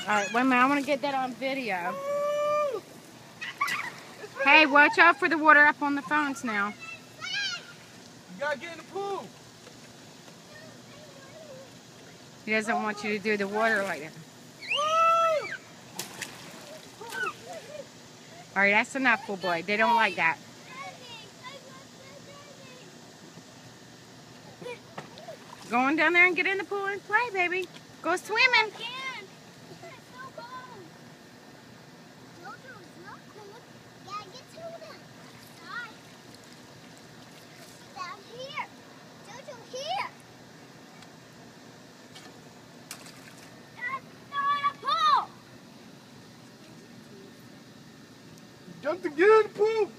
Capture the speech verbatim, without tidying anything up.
Alright, wait a minute. I want to get that on video. Hey, watch out for the water up on the phones now. You gotta get in the pool. He doesn't want you to do the water like that. Alright, that's enough, full boy. They don't like that. Go on down there and get in the pool and play, baby. Go swimming. Jump to get in the pool.